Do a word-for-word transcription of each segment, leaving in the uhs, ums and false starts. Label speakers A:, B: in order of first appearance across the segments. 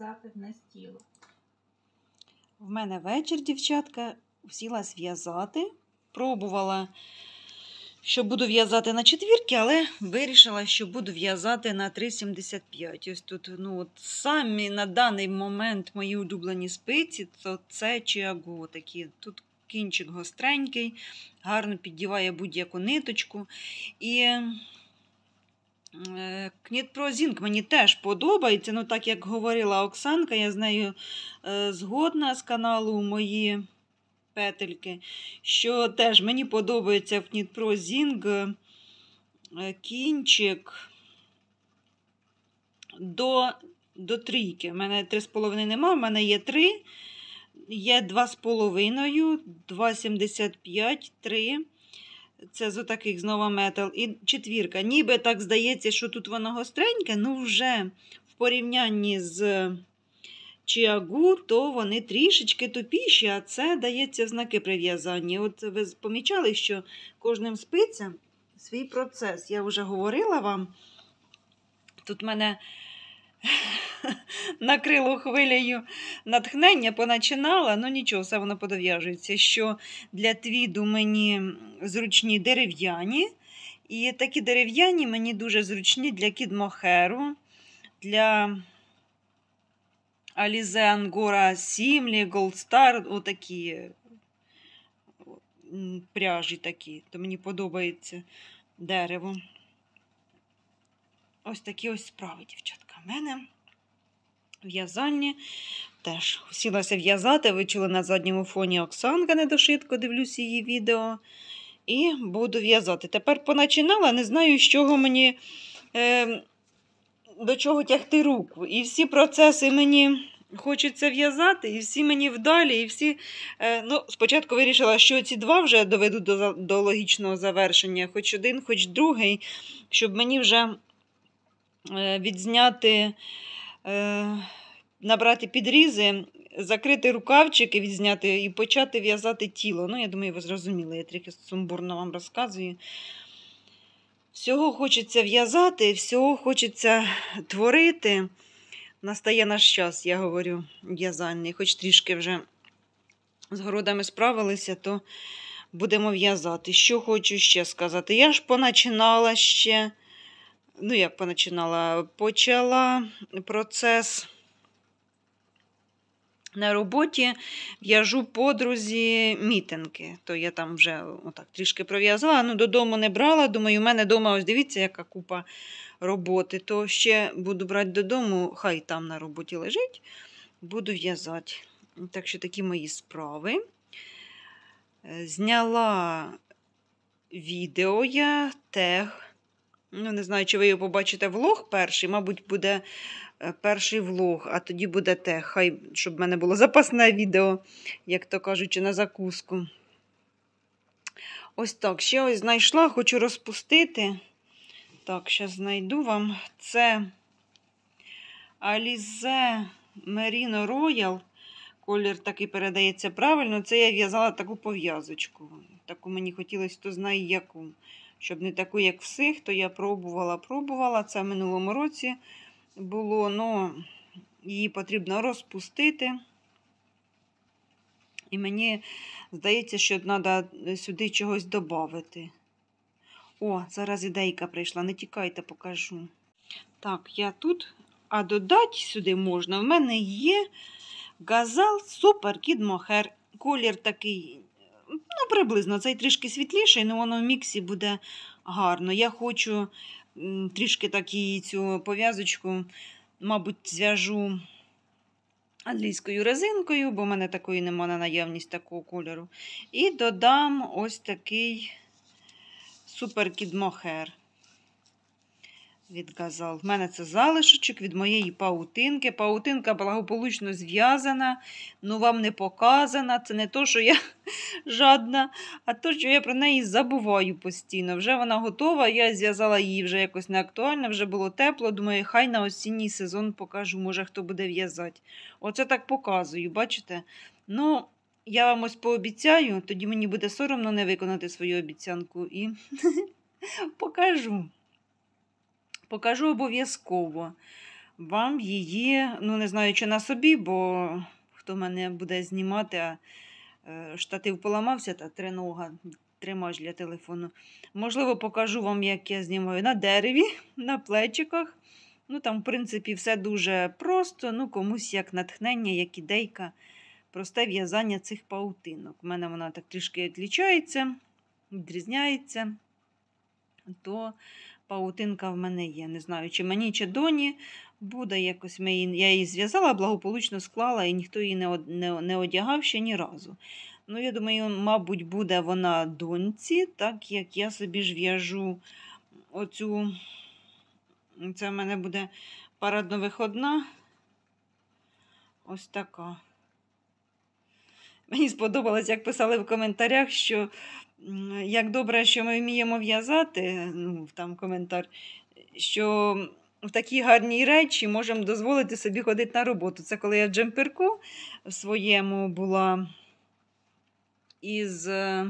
A: в'язати на стіло.
B: В мене вечір, дівчатка, сілась в'язати. Пробувала, що буду в'язати на четвірки, але вирішила, що буду в'язати на три сімдесят п'ять. Ось тут, ну, от самі на даний момент мої улюблені спиці, то це Чіагу такі. Тут кінчик гостренький, гарно піддіває будь-яку ниточку. І Knit Pro Zing мені теж подобається, ну так як говорила Оксанка, я з нею е, згодна з каналу мої петельки, що теж мені подобається в Knit Pro Zing е, кінчик до, до трійки. У мене три з половиною нема, в мене є три, є два з половиною, два сімдесят п'ять, три. Це з отаких знову Metal. І четвірка. Ніби так здається, що тут воно гостреньке, ну вже в порівнянні з Чіагу, то вони трішечки тупіші, а це дається в знаки при в'язанні. От ви помічали, що кожним спицям свій процес. Я вже говорила вам, тут мене накрило хвилею натхнення, поначинала, ну нічого, все воно подов'яжується, що для твіду мені зручні дерев'яні, і такі дерев'яні мені дуже зручні для кідмохеру, для Alize Angora Simli, Gold Star, отакі пряжі такі, то мені подобається дерево. Ось такі ось справи, дівчатка, в мене в'язальні. Теж сілася в'язати, ви чули на задньому фоні Оксанка недошитко, дивлюсь її відео. І буду в'язати. Тепер поначинала, не знаю, з чого мені, е, до чого тягти руку. І всі процеси мені хочеться в'язати, і всі мені вдалі, і всі, е, ну, спочатку вирішила, що ці два вже доведу до, до логічного завершення, хоч один, хоч другий, щоб мені вже відзняти, набрати підрізи, закрити рукавчики, відзняти і почати в'язати тіло. Ну, я думаю, ви зрозуміли, я трохи сумбурно вам розказую. Всього хочеться в'язати, всього хочеться творити. Настає наш час, я говорю, в'язальний. Хоч трішки вже з городами справилися, то будемо в'язати. Що хочу ще сказати. Я ж поначинала ще. Ну, як поначинала, почала процес на роботі, в'яжу подрузі мітинги. То я там вже отак трішки пров'язала, ну додому не брала. Думаю, у мене вдома, ось дивіться, яка купа роботи. То ще буду брати додому, хай там на роботі лежить, буду в'язати. Так що такі мої справи. Зняла відео я, тег. Ну, не знаю, чи ви його побачите влог перший, мабуть, буде перший влог, а тоді буде те, хай, щоб в мене було запасне відео, як то кажучи, на закуску. Ось так, ще ось знайшла, хочу розпустити. Так, зараз знайду вам. Це Alize Merino Royal. Колір такий передається правильно. Це я в'язала таку пов'язочку. Таку мені хотілося, хто знає яку. Щоб не таку, як всіх, то я пробувала, пробувала. Це в минулому році було, але її потрібно розпустити. І мені здається, що треба сюди чогось додати. О, зараз ідейка прийшла, не тікайте, покажу. Так, я тут, а додати сюди можна. В мене є Gazal Super Kid Mohair. Колір такий, ну, приблизно, цей трішки світліший, але воно в міксі буде гарно. Я хочу трішки такі цю пов'язочку, мабуть, зв'яжу англійською резинкою, бо в мене такої немає на наявність такого кольору. І додам ось такий Super Kid Mohair від Gazal. В мене це залишочок від моєї паутинки. Паутинка благополучно зв'язана, ну вам не показана. Це не то, що я жадна, а то, що я про неї забуваю постійно. Вже вона готова, я зв'язала її вже якось не актуально, вже було тепло. Думаю, хай на осінній сезон покажу, може хто буде в'язати. Оце так показую, бачите? Ну, я вам ось пообіцяю, тоді мені буде соромно не виконати свою обіцянку і покажу. Покажу обов'язково. вам її, ну не знаю, чи на собі, бо хто мене буде знімати, а штатив поламався та тринога, тримач для телефону. Можливо, покажу вам, як я знімаю на дереві, на плечиках. Ну, там, в принципі, все дуже просто, ну, комусь як натхнення, як ідейка, просте в'язання цих паутинок. У мене вона так трішки відлічається, відрізняється, то паутинка в мене є. Не знаю, чи мені, чи доні буде якось. Ми її, я її зв'язала, благополучно склала, і ніхто її не, не, не одягав ще ні разу. Ну, я думаю, мабуть, буде вона доньці, так як я собі ж в'яжу оцю. Це в мене буде парадно-виходна. Ось така. Мені сподобалось, як писали в коментарях, що як добре, що ми вміємо в'язати, ну, там коментар, що в такі гарні речі можемо дозволити собі ходити на роботу. Це коли я в джемперку в своєму була із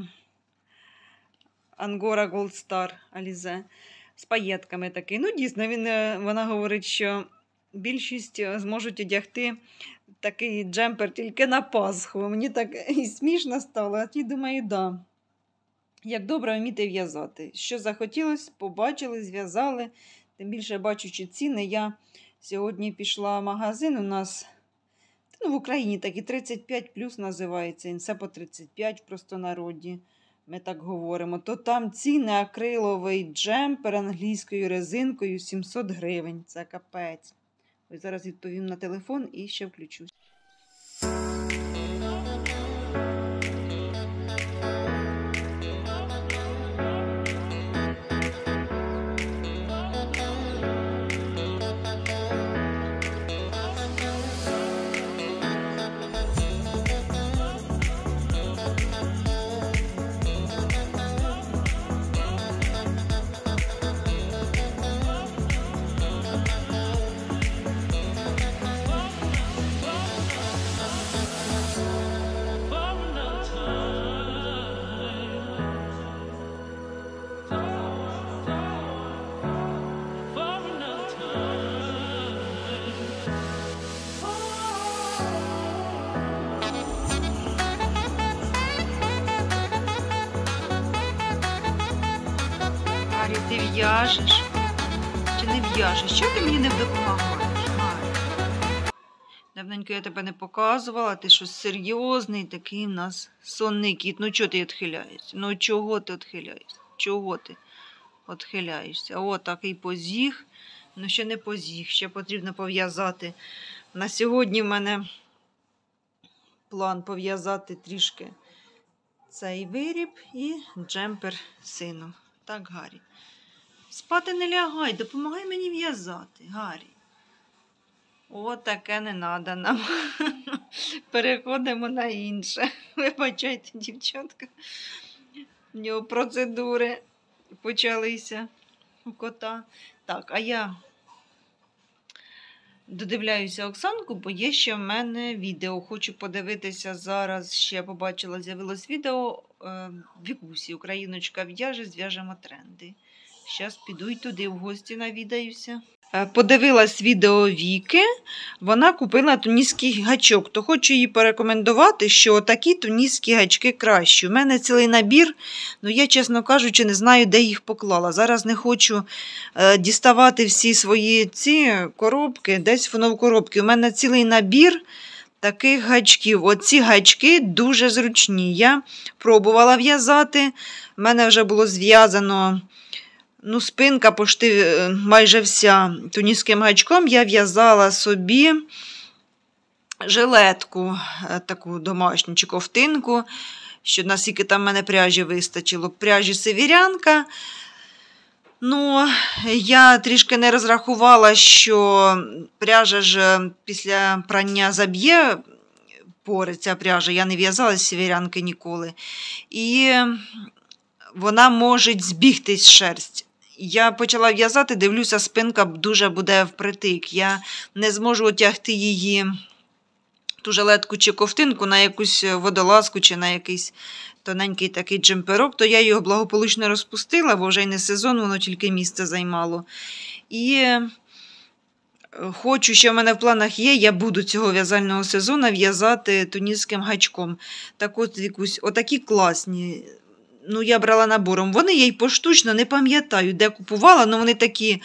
B: Angora Gold Star Alize. З паєтками такий. Ну, дійсно, він, вона говорить, що більшість зможуть одягти такий джемпер тільки на Пасху. Мені так і смішно стало, а ті думаю, да. Як добре вміти в'язати. Що захотілося, побачили, зв'язали. Тим більше, бачучи ціни, я сьогодні пішла в магазин. У нас, ну, в Україні такий тридцять п'ять плюс називається. Він все по тридцять п'ять в простонароді. Ми так говоримо, то там ціни акриловий джемпер англійською резинкою сімсот гривень. Це капець. Ось зараз відповім на телефон і ще включусь. Ти в'яжеш? Чи не в'яжеш? Чого ти мені не допомагаєш? Давненько я тебе не показувала, ти щось серйозний, такий в нас сонний кіт. Ну чого ти відхиляєшся? Ну чого ти відхиляєшся? Чого ти відхиляєшся? О, такий позіг. Ну ще не позіг, ще потрібно пов'язати. На сьогодні в мене план пов'язати трішки цей виріб і джемпер сину. Так, Гаррі. Спати не лягай, допомагай мені в'язати, Гаррі. О, таке не треба нам. Переходимо на інше. Вибачайте, дівчатка. У нього процедури почалися у кота. Так, а я додивляюся Оксанку, бо є ще в мене відео. Хочу подивитися зараз, ще побачила, з'явилось відео Вікусі. Україночка в'яже, зв'яжемо тренди. Зараз піду й туди в гості навідаюся. Подивилась відео Віки, вона купила туніський гачок, то хочу їй порекомендувати, що такі туніські гачки кращі. У мене цілий набір, ну я, чесно кажучи, не знаю, де їх поклала. Зараз не хочу е, діставати всі свої ці коробки, десь воно в коробці. У мене цілий набір таких гачків. Оці гачки дуже зручні. Я пробувала в'язати, в мене вже було зв'язано... Ну, спинка почти майже вся туніським гачком. Я в'язала собі жилетку, таку домашню чи ковтинку, що наскільки там в мене пряжі вистачило. Пряжі сивірянка. Ну, я трішки не розрахувала, що пряжа ж після прання заб'є пори, ця пряжа. Я не в'язала з сивірянки ніколи. І вона може збігтись шерсть. Я почала в'язати, дивлюся, спинка дуже буде впритик. Я не зможу отягти її, ту жилетку чи ковтинку, на якусь водолазку чи на якийсь тоненький такий джемперок, то я його благополучно розпустила, бо вже й не сезон, воно тільки місце займало. І хочу, ще в мене в планах є, я буду цього в'язального сезону в'язати туніським гачком. Так от якусь, отакі класні. Ну, я брала набором. Вони я й поштучно не пам'ятаю, де купувала, але вони такі,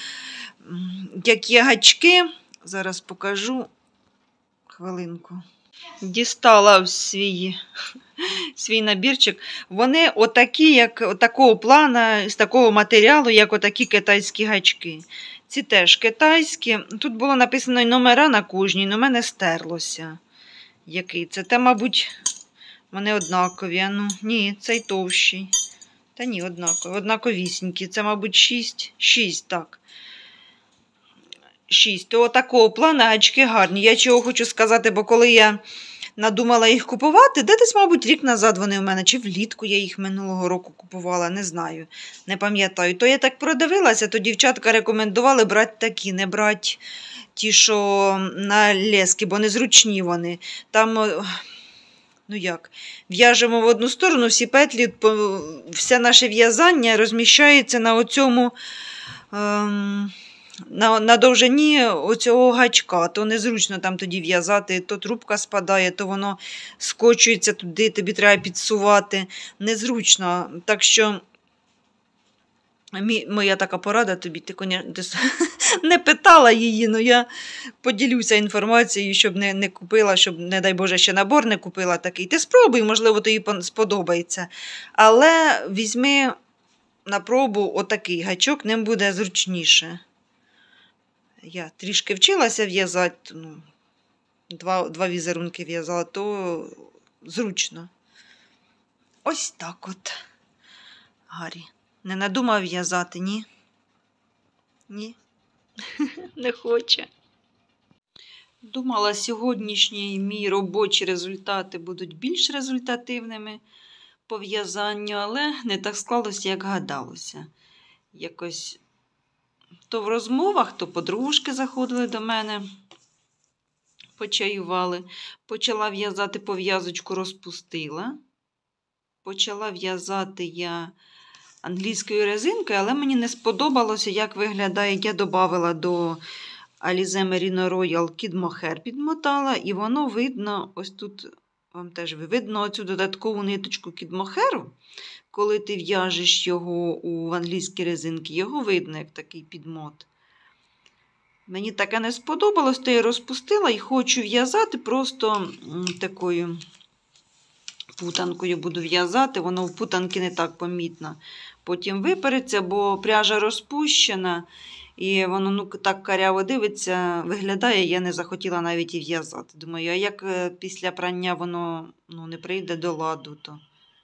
B: як є гачки. Зараз покажу. Хвилинку. Дістала свій, свій набірчик. Вони отакі, як такого плана, з такого матеріалу, як отакі китайські гачки. Ці теж китайські. Тут було написано номера на кожній, але в мене стерлося. Який це? Та, мабуть, вони однакові. Ну, ні, цей товщий. Та ні, однакові. Однаковісінькі. Це, мабуть, шість. шість, так. шість. То такого плану гачки гарні. Я чого хочу сказати, бо коли я надумала їх купувати, де десь, мабуть, рік назад вони у мене, чи влітку я їх минулого року купувала, не знаю, не пам'ятаю. То я так продивилася, то дівчатка рекомендували брати такі, не брати ті, що на лески, бо незручні вони. Там, ну як, в'яжемо в одну сторону, всі петлі, все наше в'язання розміщається на оцьому... Ем... На, на довжині оцього гачка, то незручно там тоді в'язати, то трубка спадає, то воно скочується туди, тобі треба підсувати. Незручно. Так що, мі, моя така порада тобі, ти, конечно, ти не питала її, але я поділюся інформацією, щоб не, не купила, щоб, не дай Боже, ще набор не купила такий. Ти спробуй, можливо, тобі сподобається. Але візьми на пробу отакий гачок, ним буде зручніше. Я трішки вчилася в'язати, ну, два, два візерунки в'язала, то зручно. Ось так от. Гаррі, не надумав в'язати, ні? Ні? Не хоче. Думала, сьогоднішні мої робочі результати будуть більш результативними по в'язанню, але не так склалося, як гадалося. Якось... То в розмовах, то подружки заходили до мене, почаювали. Почала в'язати пов'язочку, розпустила. Почала в'язати я англійською резинкою, але мені не сподобалося, як виглядає. Я додавала до Alize Merino Royal Kid Mohair, підмотала, і воно видно, ось тут вам теж видно оцю додаткову ниточку Kid Mohair. Коли ти в'яжеш його у англійській резинці, його видно, як такий підмот. Мені таке не сподобалось, то я розпустила і хочу в'язати просто такою путанкою буду в'язати. Воно в путанки не так помітно. Потім випереться, бо пряжа розпущена. І воно ну, так каряво дивиться, виглядає, я не захотіла навіть і в'язати. Думаю, а як після прання воно ну, не прийде до ладу, то...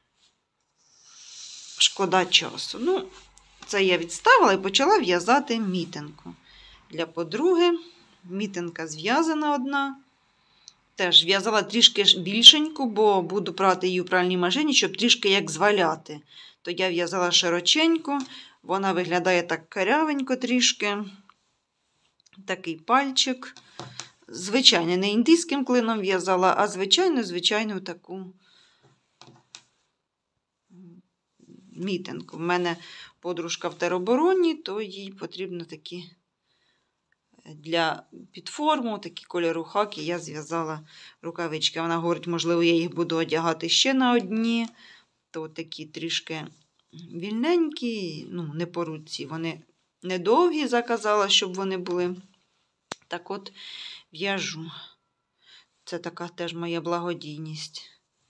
B: Шкода часу. Ну, це я відставила і почала в'язати мітинку. Для подруги мітинка зв'язана одна. Теж в'язала трішки більшеньку, бо буду прати її у пральній машині, щоб трішки як зваляти. То я в'язала широченьку, вона виглядає так карявенько трішки. Такий пальчик. Звичайно, не індійським клином в'язала, а звичайно, звичайно, таку мітинку. У мене подружка в теробороні, то їй потрібно такі для підформу, такі кольору хакі, я зв'язала рукавички. Вона говорить, можливо, я їх буду одягати ще на одні, то такі трішки вільненькі, ну, не по руці. Вони недовгі, заказала, щоб вони були. Так от, в'яжу. Це така теж моя благодійність.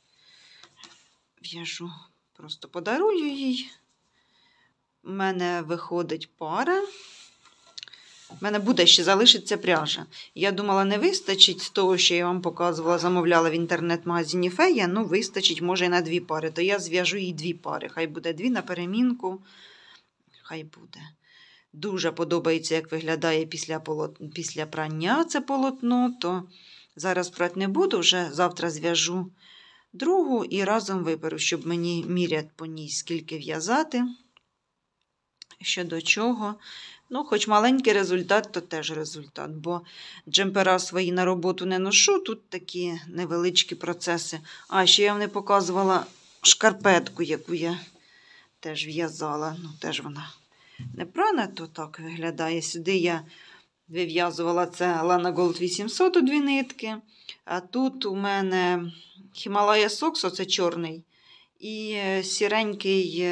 B: В'яжу. Просто подарую їй. У мене виходить пара. У мене буде ще залишиться пряжа. Я думала, не вистачить з того, що я вам показувала, замовляла в інтернет-магазині Фея. Ну, вистачить, може, і на дві пари. То я зв'яжу їй дві пари. Хай буде дві на перемінку. Хай буде. Дуже подобається, як виглядає після, полот... після прання це полотно. То зараз прати не буду, вже завтра зв'яжу другу і разом виперу, щоб мені міряти по ній, скільки в'язати, що до чого. Ну, хоч маленький результат, то теж результат, бо джемпера свої на роботу не ношу, тут такі невеличкі процеси. А, ще я вам не показувала шкарпетку, яку я теж в'язала. Ну, теж вона не прана, то так виглядає. Сюди я вив'язувала це Lana Gold вісімсот у дві нитки. А тут у мене Himalaya Socks, оце чорний, і сіренький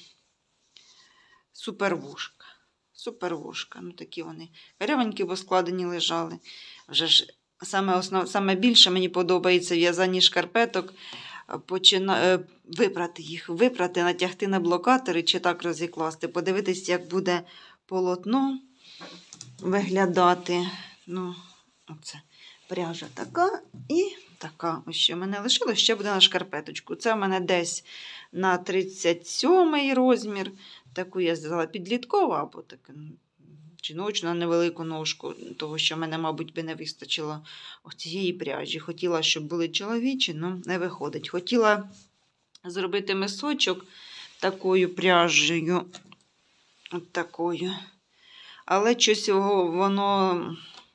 B: супервушка. Супервушка. Ну, такі вони карявенькі, бо складені лежали. Вже ж саме, основ... саме більше мені подобається в'язані шкарпеток. Почина... Випрати їх, випрати, натягти на блокатори чи так розікласти. Подивитись, як буде полотно виглядати. Ну, оце пряжа така і така. Ось що в мене лишилось, ще буде на шкарпеточку. Це в мене десь на тридцять сьомий розмір. Таку я зв'язала підліткову, або таку жіночну на невелику ножку, того, що в мене, мабуть, би не вистачило цієї пряжі. Хотіла, щоб були чоловічі, але не виходить. Хотіла зробити мисочок такою пряжею. От такою. Але щось воно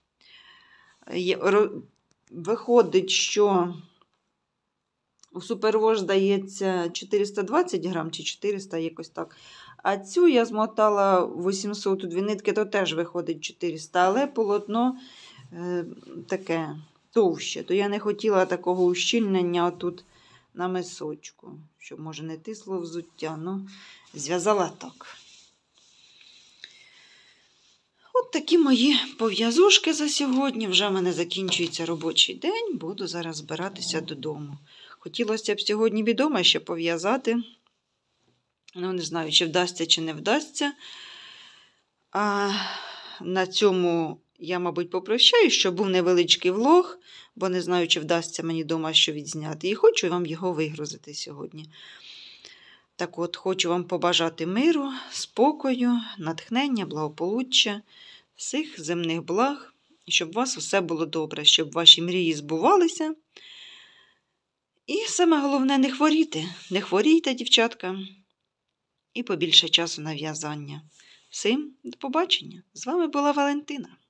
B: виходить, що у Супервош дається чотириста двадцять грам чи чотириста, якось так. А цю я змотала вісімсот у дві нитки, то теж виходить чотириста, але полотно е, таке товще. То я не хотіла такого ущільнення отут на мисочку, щоб, може, не тисло взуття, ну, зв'язала так. От такі мої пов'язушки за сьогодні. Вже в мене закінчується робочий день, буду зараз збиратися додому. Хотілося б сьогодні відомо ще пов'язати. Ну, не знаю, чи вдасться, чи не вдасться. А на цьому я, мабуть, попрощаю, щоб був невеличкий влог, бо не знаю, чи вдасться мені вдома що відзняти. І хочу вам його вигрузити сьогодні. Так от, хочу вам побажати миру, спокою, натхнення, благополуччя, всіх земних благ, і щоб у вас усе було добре, щоб ваші мрії збувалися. І саме головне, не хворіти. Не хворійте, дівчатка. І побільше часу на в'язання. Всім до побачення. З вами була Валентина.